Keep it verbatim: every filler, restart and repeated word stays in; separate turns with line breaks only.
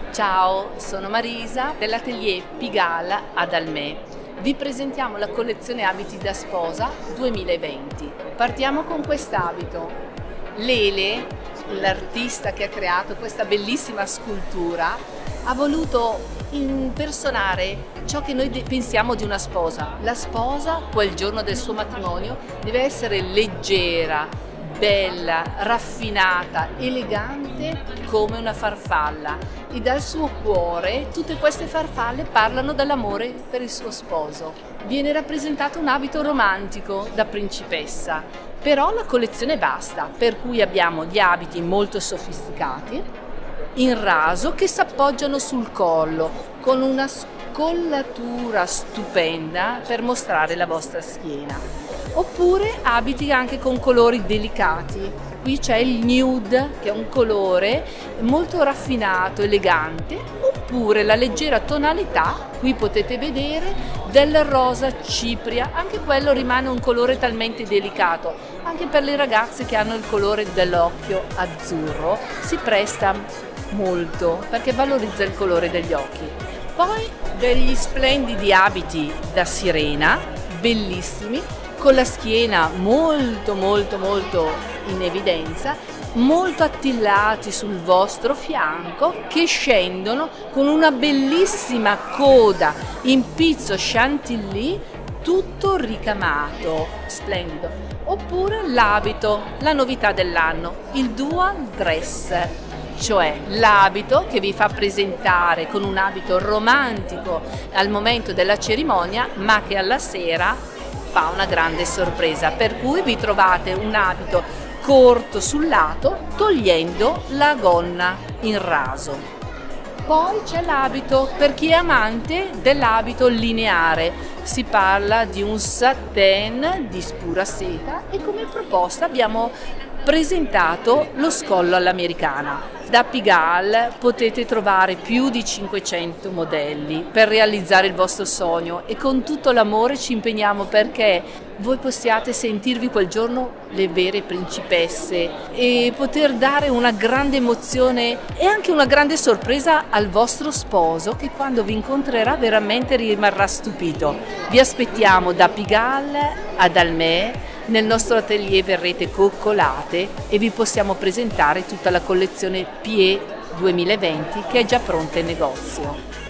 Ciao, sono Marisa dell'atelier Pigalle ad Almè. Vi presentiamo la collezione abiti da sposa duemilaventi. Partiamo con quest'abito. Lele, l'artista che ha creato questa bellissima scultura, ha voluto impersonare ciò che noi pensiamo di una sposa. La sposa, quel giorno del suo matrimonio, deve essere leggera, bella, raffinata, elegante come una farfalla, e dal suo cuore tutte queste farfalle parlano dell'amore per il suo sposo. Viene rappresentato un abito romantico da principessa, però la collezione basta, per cui abbiamo gli abiti molto sofisticati in raso che si appoggiano sul collo con una scollatura stupenda per mostrare la vostra schiena, oppure abiti anche con colori delicati. Qui c'è il nude, che è un colore molto raffinato, elegante, oppure la leggera tonalità, qui potete vedere, del rosa cipria. Anche quello rimane un colore talmente delicato, anche per le ragazze che hanno il colore dell'occhio azzurro, si presta molto perché valorizza il colore degli occhi. Poi degli splendidi abiti da sirena, bellissimi, con la schiena molto molto molto in evidenza, molto attillati sul vostro fianco, che scendono con una bellissima coda in pizzo chantilly, tutto ricamato, splendido. Oppure l'abito, la novità dell'anno, il dual dress, cioè l'abito che vi fa presentare con un abito romantico al momento della cerimonia, ma che alla sera fa una grande sorpresa, per cui vi trovate un abito corto sul lato togliendo la gonna in raso. Poi c'è l'abito per chi è amante dell'abito lineare, si parla di un satin di scura seta e come proposta abbiamo presentato lo scollo all'americana. Da Pigalle potete trovare più di cinquecento modelli per realizzare il vostro sogno, e con tutto l'amore ci impegniamo perché voi possiate sentirvi quel giorno le vere principesse e poter dare una grande emozione e anche una grande sorpresa al vostro sposo, che quando vi incontrerà veramente rimarrà stupito. Vi aspettiamo da Pigalle ad Almè. Nel nostro atelier verrete coccolate e vi possiamo presentare tutta la collezione P E duemilaventi che è già pronta in negozio.